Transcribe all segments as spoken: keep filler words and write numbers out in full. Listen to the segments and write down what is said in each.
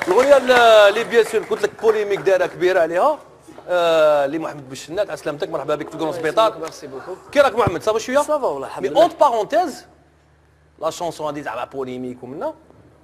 الاغنيه اللي بيان سور قلت لك بوليميك دايره كبيره عليها اللي محمد بوشنات على سلامتك مرحبا بك في كرون سبيطار. ميرسي بوكو. كي راك محمد صافا شويه؟ صافا والله الحمد لله. مي اونت بارونتيز لا شونسون هذه زعما بوليميك ومنا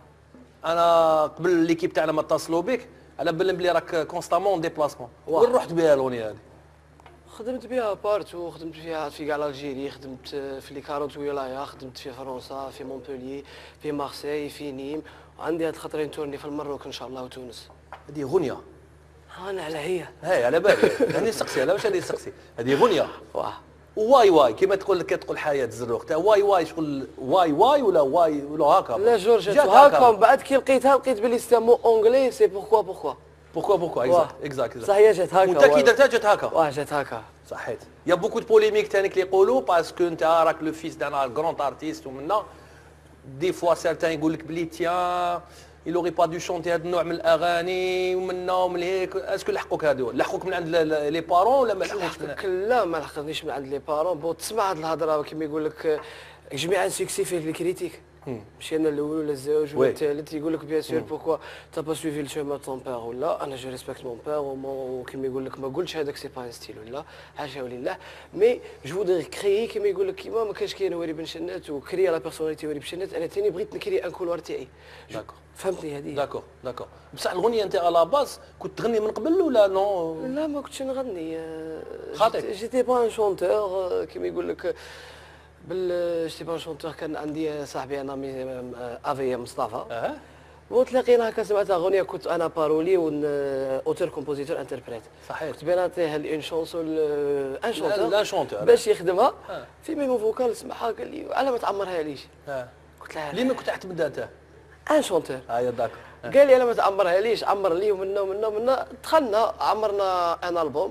انا قبل ليكيب تاعنا ما اتصلوا بك على بالي بلي راك كونستامون ديبلاسمون. وين رحت بها الاغنيه هذه؟ خدمت بها بارتو، خدمت فيها في كاع الجيري، خدمت في لي كاروت ولايا، خدمت في فرنسا، في مونبوليي، في مارسيل، في نيم، وعندي هاد الخطرين تورني في المروك ان شاء الله وتونس. هذه غنيه. انا على هي. هاي على بالي، هاني سقسي على واش هذه سقسي، هذه غنيه. واه. واي واي كيما تقول لك تقول حياه الزروق تاع واي واي شغل واي واي ولا واي ولا هكا. لا جورج هكا من بعد كي لقيتها لقيت بلي سي مو اونغلي سي بوركوا بوركوا. بوركوا بوركوا اكزاكت اكزاكت. صح هي جات هكا. وانت كي درتها جات هكا. واه جات هكا. صحيت. يا بوكو دو بوليميك ثاني اللي يقولوا باسكو انت راك لو فيس دان غروند ارتيست ومنا دي فوا سيرتان يقول لك بلي تيان il aurait pas dû chanter هذا النوع من الاغاني ومنا ومن هيك اسكو لحقوك هذو لحقوك من عند لي بارون ولا ما لحقوكش من لا ما لحقنيش من عند لي بارون بون تسمع هذه الهضره كيما يقول لك جميع سيكسي فيه الكريتيك ماشي انا الاول ولا الزوج ولا الثالث يقول لك بيان سور بوكوا تا با سويفي لو شومان طون بير ولا انا جو ريسبكت مون بير وكيما يقول لك ما قلتش هذاك سي با ان ستيل ولا حاشا ولله مي جو فودري كريي كيما يقول لك كيما ما كانش كاين واري بن شنات وكري لا بيرسوناليتي واري بن شنات انا ثاني بغيت نكري ان كولوار تاعي. داكور فهمتني هذه. داكور داكور بصح الاغنيه انت على باز كنت تغني من قبل ولا نو؟ لا ما كنتش نغني. خاطئ. جيتي با ان شونتور كيما يقول لك بال جيتي با ان شونتور كان عندي صاحبي انا مي افي مصطفى. اها. وتلاقينا هكا سمعت اغنيه كنت انا بارولي ون اوتور كومبوزيتور انتربريت. صحيح. كنت بيناتيه اون شونسون ان شونتور. لا شونتور. باش يخدمها في ميمو فوكال سمعها قال لي على ما تعمرها ليش؟ اه. قلت له ليه ما كنت تعتمد انت؟ ان شونتور. ايوا داكور. قال لي انا ما تعمرها ليش عمر لي ومنا ومنا ومنا دخلنا عمرنا ان البوم.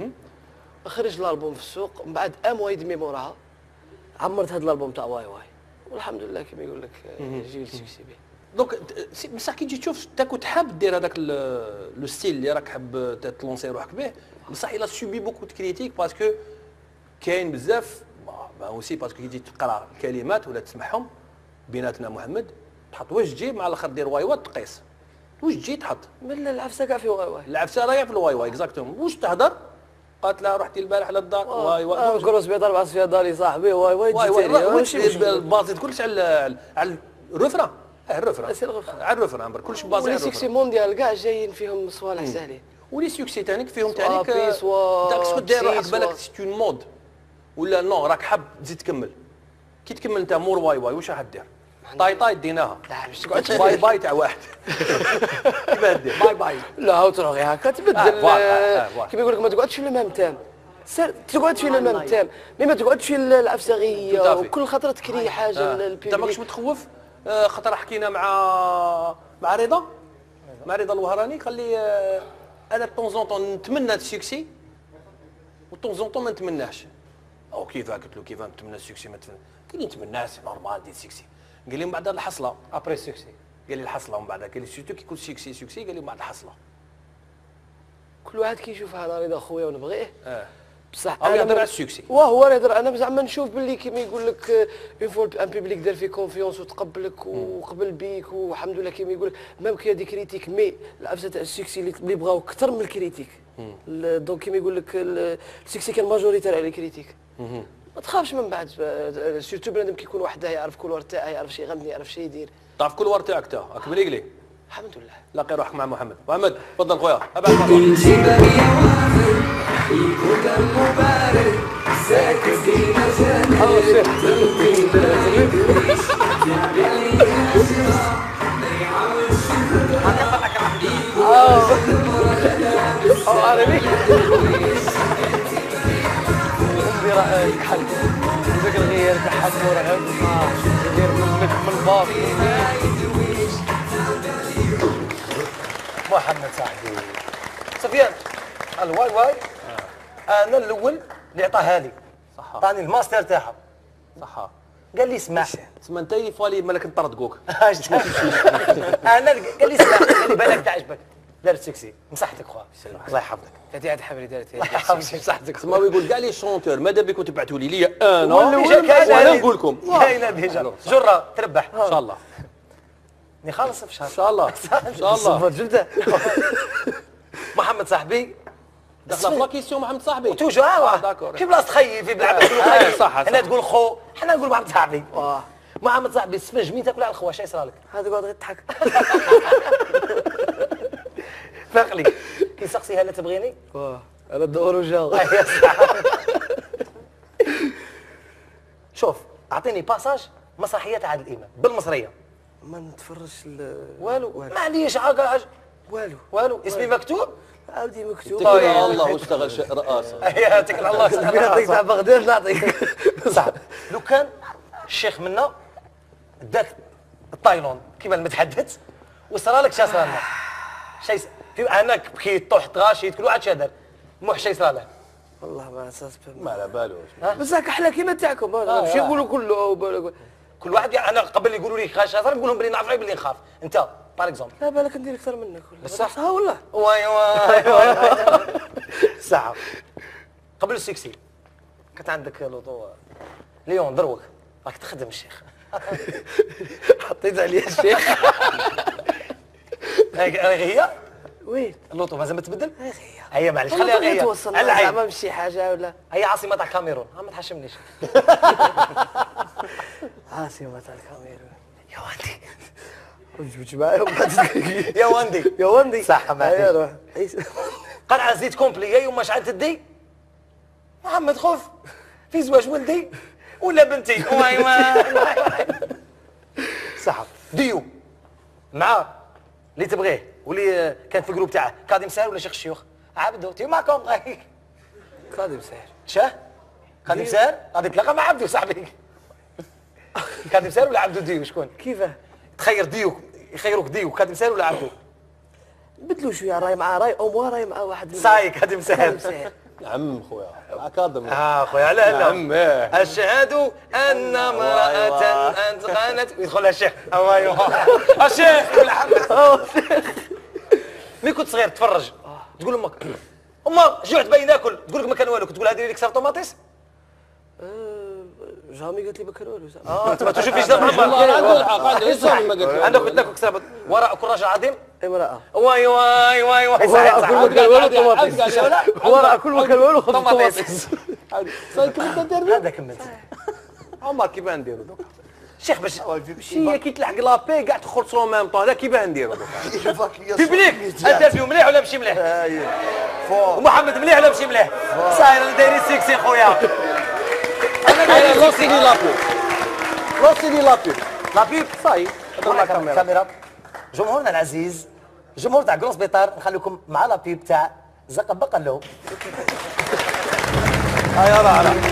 خرج الالبوم في السوق من بعد ام واي دمي موراها عمرت هذا الالبوم تاع واي واي والحمد لله كيما يقول لك جيل سكسي به. دونك بصح كي تجي تشوف انت كنت حاب دير هذاك لو ستيل اللي راك حاب تلونسي روحك به بصح الا سوبي بوكو دو كريتيك باسكو كاين بزاف اوسي باسكو كي تجي تقرا الكلمات ولا تسمعهم بيناتنا محمد تحط واش تجي مع الاخر دير واي واي تقيس واش تجي تحط من العفسه كاع في واي واي العفسه راهي في الواي واي اكزاكتوم واش تهضر قالت لها رحتي البارح للدار واي واي كروس بيضاء بعث فيها داري صاحبي واي واي واي واي البازي كلش على على الرفران اه الرفران على الرفران برك كلش بازي على الرفران. السكسي مونديال كاع جايين فيهم صوالح ساهلين ولي سكسي تانيك فيهم تانيك انت كسكو داير روحك بالك سي اون مود ولا نو راك حاب تزيد تكمل كي تكمل انت مور واي واي واش راح دير؟ طاي طاي ديناها لا باش تقعد باي باي تاع واحد كيف دير باي باي لا وتروحي هكا تبدل كيما يقول لك ما تقعدش في المام تام تقعد في المام تام مي ما تقعدش في العفسه وكل خطره تكري حاجه للبيبليك. انت ماكش متخوف خطره حكينا مع مع رضا مع رضا الوهراني قال لي انا طون طون نتمنى السكسي وطون طون ما نتمناش او كيفاه قلت له كيفاه نتمنى السكسي ما نتمنى قال لي نتمناه سي نورمال دير سكسي قال لي من بعد الحصله ابري سكسي قال لي الحصله ومن بعد قال لي سيرتو كي يكون سكسي سكسي قال لي من بعد الحصله كل واحد كيشوف هذا رضا خويا ونبغيه اه بصح انا يهضر على السكسي وهو يهضر انا زعما نشوف باللي كيما يقول لك اون فوا ان بيبليك دار فيه كونفيونس وتقبلك وقبل بيك والحمد لله كيما يقول لك ميم كي هذه كريتيك مي العفسه تاع السكسي اللي بغاو اكثر من الكريتيك دونك كيما يقول لك السكسي كان ماجوريتير على الكريتيك ما تخافش من بعد سيرتو بنادم كيكون وحده يعرف كل ورد تاعه يعرف شي يغني يعرف شي يدير تعرف كل ورد تاعك تا راك مليقلي الحمد لله لاقي روحك مع محمد. محمد تفضل خويا ابعد كنت بقي وافر يكون المبارك ساكت في مجالك تلقي بالك تعملي أسرة ما يعاود شكرا يكون عربي راه كحل ذاك الغير كحل وراه يدير من الباص محمد صاحبي سفيان الواي واي انا الاول اللي عطاها لي صح عطاني الماستر تاعها صح قال لي اسمع تسمى انت فالي مالك نطردقوك انا قال لي اسمع قال لي بالك تعجبك دار سكسي نصحتك خويا الله يحفظك هذه عاد حبري دارت الله يحفظك نصحتك تسمى ويقول كاع لي شونتور ماذا بكم تبعثوا لي ليا انا وانا وانا نقول لكم كاينه ديجا جره تربح ان شاء الله نخلص في شهر ان شاء الله ان شاء الله. جبته. محمد صاحبي دخل في لا كيسيون محمد صاحبي توجو اه اه داكور. في بلاصه خيي في بلعب يقولوا آه، خيي صح، صح. هنا تقول خو حنا نقول محمد صاحبي واه محمد صاحبي السفنج مين تاكل على الخوا اش يصرى لك؟ هذا قاعد غير يضحك. فاقلي كي سقسيها لا تبغيني واه على الدور وجاو. شوف اعطيني باساج مسرحيات عادل امام بالمصريه. ما نتفرجش ل- والو معليش عاقل والو والو اسمي مكتوب. عاودي مكتوب. اتكل على الله واشتغل ش- رئاسه. يعطيك الله نعطيك تاع بغداد نعطيك. صح لو كان الشيخ منا داك التايلاند كيما المتحدث وصرا لك شا صرا لنا شي في انك بكيت طحت غاشيت كل واحد شادر موح شي صرا له والله ما اساس ما على بالوش. بصح احنا كيما تاعكم ماشي يقولوا كله. كل واحد انا قبل يقولوا لي خاش صار نقول لهم بلي نعرف بلي نخاف انت باغ اكزومبل لا بالك ندير اكثر منك ولا بصح. ها والله. واي واي واي ساعه قبل السكسي كانت عندك لوطو ليون دروك راك تخدم الشيخ حطيت عليا الشيخ. هاي هي وين؟ اللوطو مازال ما تبدل هي هي معليش خليها خليها هي توصل العين زعما مشي حاجه ولا هي عاصمة تاع الكاميرون ما تحشمنيش عاصمة تاع الكاميرون. يا وندي وجبت معاهم يا وندي يا وندي صح هيا روح. قرعة زيت كومبلي وما شعلت الدي محمد خوف في زواج ولدي ولا بنتي واي ما صح ديو مع اللي تبغيه واللي كان في الجروب تاعه كاظم ساهر ولا شيخ الشيوخ عبدو تي معكم كاظم ساهر. شاه كاظم ساهر غادي تلاقى مع عبدو صاحبي كاظم ساهر ولا عبدو ديو شكون كيفاه؟ تخير ديو يخيروك ديو كاظم ساهر ولا عبدو بدلوا شويه راي مع راي او موا راي مع واحد. صاي كاظم ساهر نعم خويا مع كاظم. اه خويا لا لا نعم ايه. أشهد أن امرأة أتقنت يدخلها الشيخ أيوه الشيخ بالحمد ملي كنت صغير تفرج تقول أمك أمك جوعت باين ناكل تقول لك ما كان والو كنت تقول هذه لك صار طوماطيس جامي قالت لي بكرولو. اه تبى تشوف ايش دابا والله عنده الحق عنده ايش ما قلت له. عندك كنت ناكل كسرة وراء كل رجل عظيم امرأة. واي واي واي واي وراء صحيح، كل صحيح. مكان والو طماطيس. وراء كل مكان والو خذ طماطيس طماطيس. صاير كيف ندير هذا كملت عمر كيف نديروا دوك. شيخ باش شي كي تلحق لابي كاع تخلصوا ميم طون هذا كيف نديروا دوك. بيبليك انترفيو مليح ولا ماشي مليح؟ ومحمد مليح ولا ماشي مليح؟ صاير دايرين سيكسي خويا انا لوسي لي لابي لوسي لي لابي لا بيب صاي هنا كاميرا جمهورنا العزيز جمهور تاع كروس بيطار نخليكم مع لا بيب تاع زق بقلو هيا راه راه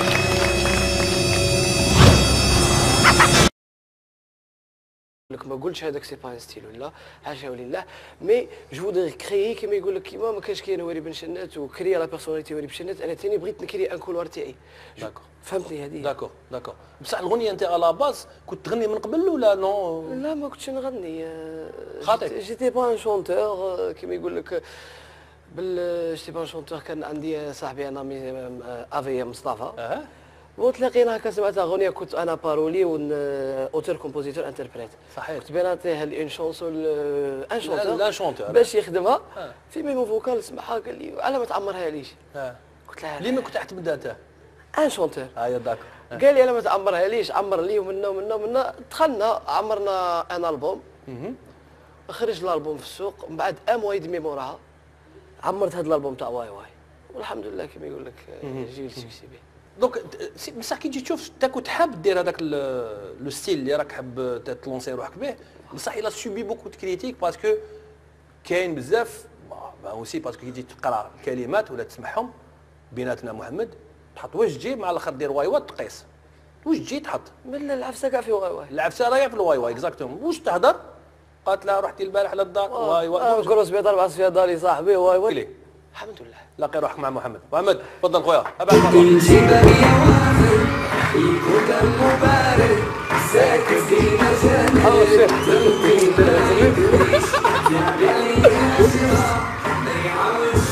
لك ما قلتش هذاك سي با ان ستيل ولا حاشا ولله مي جو فودغي كريي كيما يقول لك كيما ما كانش كاين واري بن شنات وكريا لا بيرسوناليتي واري بن شنات انا ثاني بغيت نكري ان كولوار تاعي. داكور فهمتني هذه؟ داكور داكور بصح الاغنيه انت على باز كنت تغني من قبل ولا نو؟ لا ما كنتش نغني. خاطئ. جيتي با ان شونتور كيما يقول لك بال جيتي با ان شونتور كان عندي صاحبي انا مي افي مصطفى اه وتلاقينا هكا سمعت اغنيه كنت انا بارولي ون اوتور كومبوزيتور انتربريت. صحيح. كنت بيناتيه اون شونسون ان شونتور لا شونتور باش يخدمها آه. في ميمو فوكال سمعها قال لي على ما تعمرها ليش؟ اه قلت له ليه ما كنت تحت بدا انت؟ ان شونتور. هيا داكور قال لي على ما تعمرها ليش؟ عمر لي ومنا ومنا ومنا دخلنا عمرنا ان البوم خرج الالبوم في السوق من بعد ام واي دمي موراها عمرت هذا الالبوم تاع واي واي والحمد لله كما يقول لك جيل سكسي به. دونك بصح كي تجي تشوف انت كنت حاب دير هذاك لو ستيل اللي راك حاب تلونسي روحك به بصح الا سوبي بوكو دو كريتيك باسكو كاين بزاف اوسي باسكو كي تجي تقرا الكلمات ولا تسمعهم بيناتنا محمد تحط واش تجي مع الاخر دير واي واي تقيس واش تجي تحط من العفسه كاع في واي واي العفسه راهي في الواي واي اكزاكتوم واش تهضر قالت لها رحتي البارح للدار واي واي كروس بيطار بعث فيها داري صاحبي واي واي كلي الحمد لله. لاقي روحك مع محمد. محمد تفضل خويا ابعد كل جبل يوافر يكون دمه بارد ساكن في مجال تلقي ما يدريش تعمل لي شراء ما يعاونش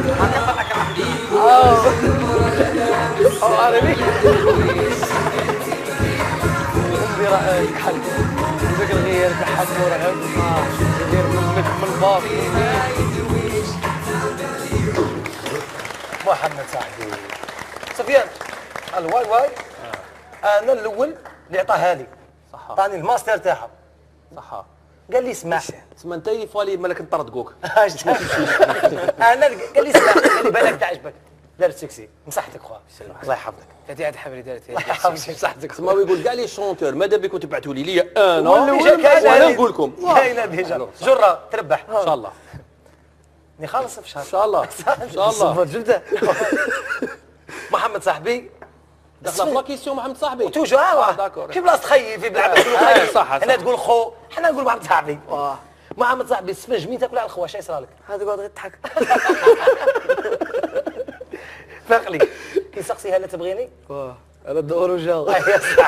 او عربي برايك حل ذاك الغير كحل واحد مرعب يدير من من الباص محمد صاحبي سفيان الواي واي انا الاول اللي عطاها لي صح عطاني الماستر تاعها صح. قال لي اسمع تسمى انت اللي فالي مالك نطردقوك. انا قال لي اسمع قال لي بالك تعجبك دار سكسي نصحتك خويا الله يحفظك هذه عاد حبري دارت الله يحفظك نصحتك تسمى يقول كاع لي شونتور ماذا بكم تبعثوا لي ليا انا واللي وانا نقول لكم كاينه ديجا جره تربح ان شاء الله ني خالص في شهر ان شاء الله ان شاء الله. جبده محمد صاحبي دخل في لا كيسيون محمد صاحبي توجو اه داكور. في بلاصه خيي في بلعب آه، صح، صح. هنا تقول خو حنا نقول محمد صاحبي واه محمد صاحبي السفنج مين تاكل على الخوا اش يصرى لك هذا قاعد يضحك فاق لي كي سقسيها لا تبغيني واه انا الدور وجاو أيوة صح.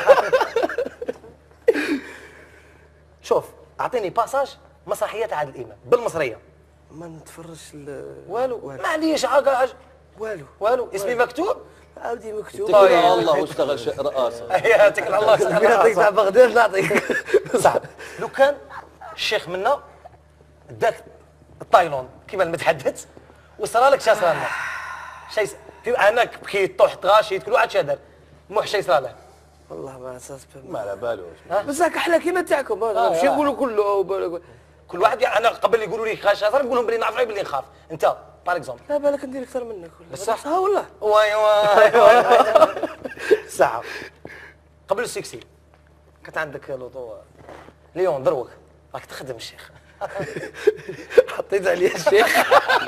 شوف اعطيني باساج مسرحيه عادل امام بالمصريه ما نتفرجش ل- والو معليش عاقا والو والو اسمي مكتوب عاودي مكتوب اتكل على الله واشتغل ش- رئاسه. اييه اتكل على الله نعطيك تاع بغداد نعطيك صح لو كان الشيخ منا داك التايلاند كيما المتحدث وصرا لك شا صرا لنا شي في هناك بكيت طحت غاشي كل واحد شادر موح شي صرا له والله ما اساس ما على بالوش. بس هاك احنا كيما تاعكم ماشي يقولوا كله بالك- كل واحد يعني انا قبل يقولوا لي خاش صار نقول لهم بلي نعرف بلي نخاف انت بار اكزومبل لا بالك ندير اكثر منك ولا بصح؟ ها والله واي واي واي ساعة قبل السكسي كانت عندك لوطو ليون دروك راك تخدم الشيخ حطيت عليها الشيخ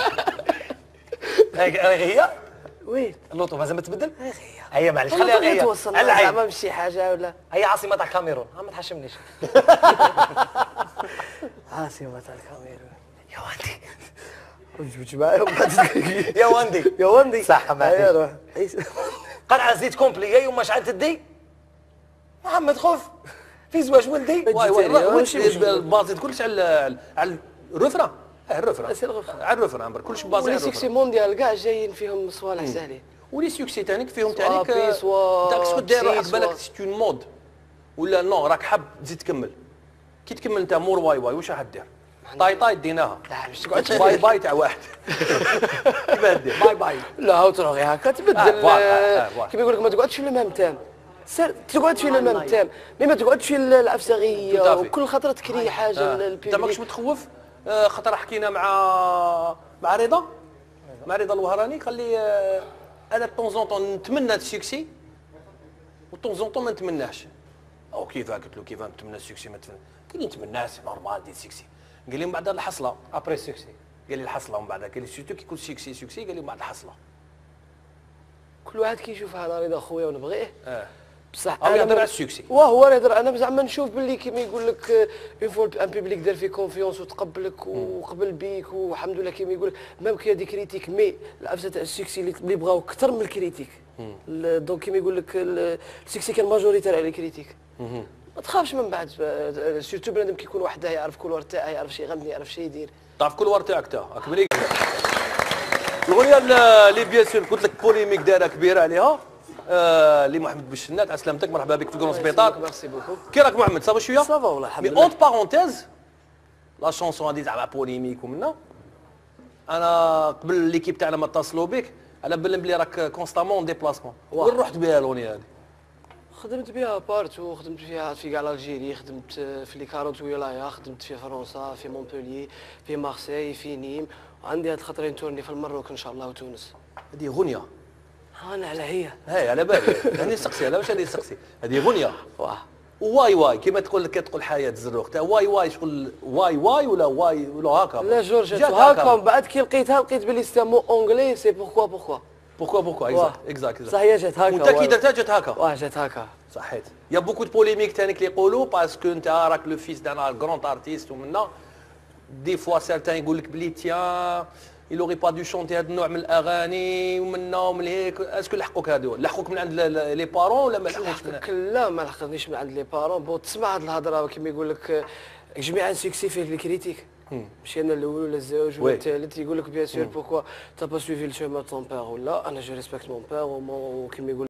هاي هي وين اللوطو مازال ما تبدل هي هي معليش والله خليها بغيت هي توصل على زعما العين مشي حاجه ولا هي عاصمة تاع الكاميرون ها ما تحشمنيش عاصمة تاع الكاميرون يا وندي وجبت معايا وبعد يا وندي يا وندي صح ما هيا فيش. روح عيش. قلعة زيت كومبلي وما شعلت تدي محمد خوف في زواج ولدي واي واي فيجيتيريان، واش ماشي مشكل. البازي كلش على على الرفرة. اه الرفرة سي الرفرة. على الرفرة عمر كلش بازي ولي على سيكسي الرفرة. مونديال كاع جايين فيهم صوالح ساهلين ولي سوكسي تانيك فيهم سوا تانيك بي سوا داك شكون داير بسي روحك بالك سوا- سي اون مود ولا نو راك حاب تزيد تكمل كي تكمل انت مور واي واي واش راح دير؟ طاي طاي ديناها لا باش تقعد باي باي تاع واحد كيفاه دير باي باي لا هاو تروحي هكا تبدل آه، فوالا، آه، فوالا. كيما يقول لك ما تقعدش في المام تام سير تقعد في المام تام مي ما تقعدش في العفسغيه توتافي. وكل خطره تكري حاجه آه. انت ماكش للبيبليك متخوف آه، خاطر حكينا مع مع رضا مع رضا الوهراني قال لي آه، انا طون زون طون نتمنى السكسي وطون زون طون ما نتمناش او كيفاه قلت له كيفاه نتمنى السكسي ما نتمنى قال لي نتمناه سي نورمال دير سكسي قال لي من بعد الحصله ابري سكسي قال لي الحصله ومن بعد قال لي سيرتو كي يكون سكسي سكسي قال لي من بعد الحصله كل واحد كيشوف هذا رضا خويا ونبغيه اه بصح او يهضر ما- على السكسي واه هو يهضر انا زعما نشوف باللي كيما يقول لك اون فوا ان بيبليك دار فيك كونفيونس وتقبلك وقبل بيك والحمد لله كيما يقول لك ميم كي دي كريتيك مي العفسه تاع السكسي اللي اللي بغاو اكثر من الكريتيك ال- دونك كيما يقول لك ال- السكسي كان ماجوريتير على الكريتيك ما تخافش من بعد آه، سيرتو بنادم كيكون وحده يعرف كل تاعه يعرف شي يغني يعرف شي يدير تعرف كل ور تاعك تا راك ملي الاغنيه اللي بيان سور قلت لك بوليميك دايره كبيره عليها آه، اللي محمد بالشنات على سلامتك مرحبا بك في كرون سبيطار ميرسي بوكو كي راك محمد صافا شويه صافا والله الحمد مي لله اونت بارونتيز لا شونسون هذه زعما بوليميك ومنا انا قبل ليكيب تاعنا ما اتصلوا بك على بالي بلي راك كونستامون ديبلاسمون وين رحت بها الاغنيه هذه؟ خدمت بها بارتو خدمت فيها في كاع الجيري خدمت في لي كارونت ولايا خدمت في فرنسا في مونبوليي في مارسيي في نيم وعندي هاد الخطرين تورني في المروك ان شاء الله وتونس هذه غنيه انا على هي هاي على بالي هاني نسقسي على واش هاني نسقسي هذه غنيه واه واي واي كيما تقول لك تقول حياه الزروق تاع واي واي شغل واي واي ولا واي ولا هكا لا جورج جات هاكا من بعد كي لقيتها لقيت بلي سي مو اونغلي سي بوركوا بوركوا بوكوا بوكوا واه. اكزاكت صح هي جات هاكا وانت كي واه. درتها جات هكا واه جات هاكا صحيت يا بوكو دو بوليميك تانيك اللي يقولوا باسكو انت راك لو فيس دان غروند ارتيست ومنا دي فوا سيرتان يقول لك بلي تيان il aurait pas dû chanter هذا النوع من الاغاني ومنا ومن هيك اسكو لحقوك هادو لحقوك من عند لي بارون ولا ما لحقوش من لحقك لا ما لحقنيش من عند لي بارون بو تسمع هاد الهضره كيما يقول لك جميع سيكسي فيه الكريتيك ماشي انا الاول ولا الزوج ولا وي. الثالث يقول لك بيان سور بوركوا تا با سويفي لو شيما طون بير ولا انا جو ريسبكت مون بير وكيما يقول